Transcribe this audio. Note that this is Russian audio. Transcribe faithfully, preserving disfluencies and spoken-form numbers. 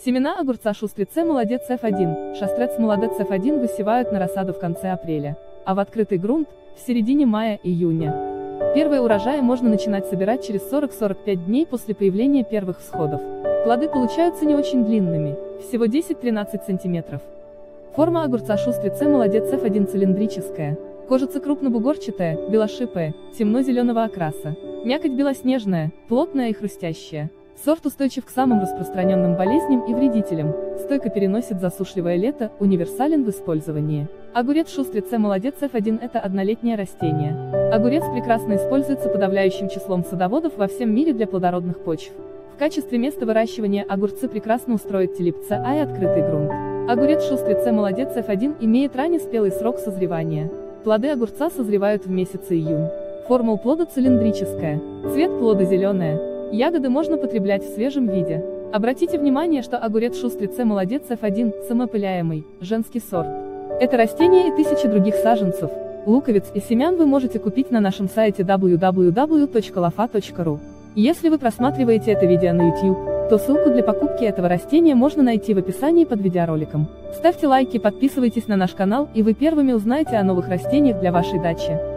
Семена огурца шустрице молодец эф один, шастрец молодец эф один высевают на рассаду в конце апреля, а в открытый грунт – в середине мая-июня. Первые урожаи можно начинать собирать через сорок-сорок пять дней после появления первых всходов. Плоды получаются не очень длинными, всего десять-тринадцать сантиметров. Форма огурца шустрице молодец эф один цилиндрическая, кожица крупнобугорчатая, белошипая, темно-зеленого окраса. Мякоть белоснежная, плотная и хрустящая. Сорт устойчив к самым распространенным болезням и вредителям, стойко переносит засушливое лето, универсален в использовании. Огурец шустрице молодец эф один – это однолетнее растение. Огурец прекрасно используется подавляющим числом садоводов во всем мире для плодородных почв. В качестве места выращивания огурцы прекрасно устроят телипца, а и открытый грунт. Огурец шустрице молодец эф один имеет раннеспелый срок созревания. Плоды огурца созревают в месяце июнь. Форма у плода цилиндрическая, цвет плода зеленая. Ягоды можно потреблять в свежем виде. Обратите внимание, что огурец шустрице молодец эф один – самоопыляемый, женский сорт. Это растение и тысячи других саженцев, луковиц и семян вы можете купить на нашем сайте дабл ю дабл ю дабл ю точка лофа точка ру. Если вы просматриваете это видео на YouTube, то ссылку для покупки этого растения можно найти в описании под видеороликом. Ставьте лайки, подписывайтесь на наш канал, и вы первыми узнаете о новых растениях для вашей дачи.